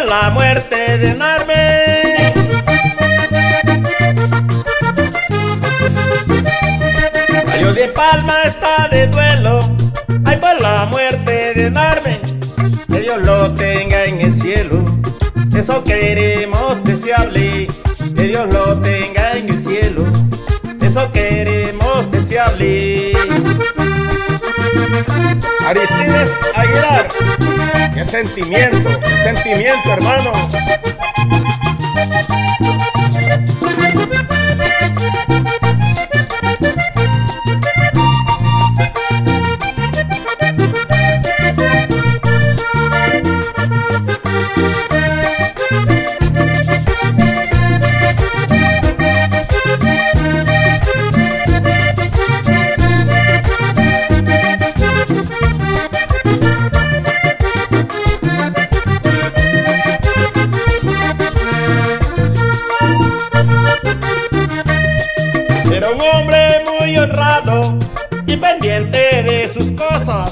la muerte de Narme. Cayo de Palma está de duelo, ay, por la muerte de Narme. Que Dios lo tenga en el cielo, eso queremos desearle. Que Dios lo tenga en el cielo, eso queremos desearle. Aristides Aguilar, qué sentimiento, hermano. Era un hombre muy honrado y pendiente de sus cosas.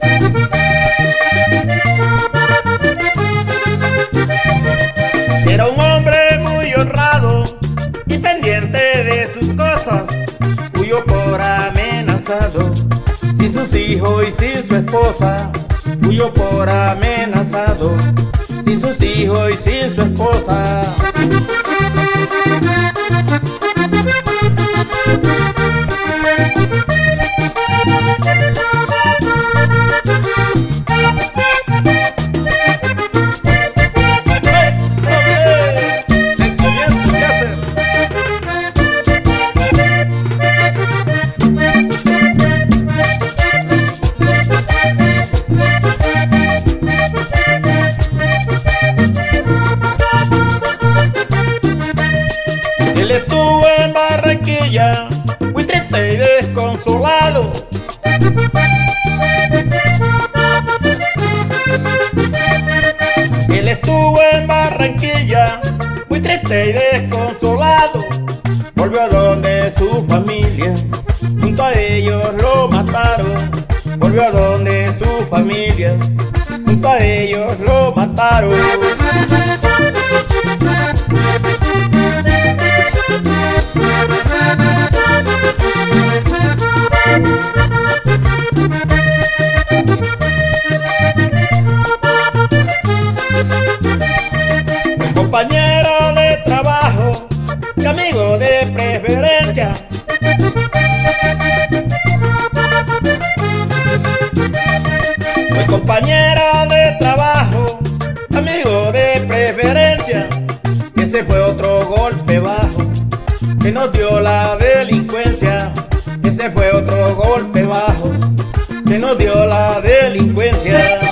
Era un hombre muy honrado y pendiente de sus cosas. Huyó por amenazado, sin sus hijos y sin su esposa. Huyó por amenazado, sin sus hijos y sin su esposa. Él estuvo en Barranquilla, muy triste y desconsolado. Él estuvo en Barranquilla, muy triste y desconsolado. Volvió a donde su familia, junto a ellos lo mataron. Volvió a donde su familia, junto a ellos lo mataron. Compañero de trabajo y amigo de preferencia. Fue compañero de trabajo, amigo de preferencia. Ese fue otro golpe bajo que nos dio la delincuencia. Ese fue otro golpe bajo que nos dio la delincuencia.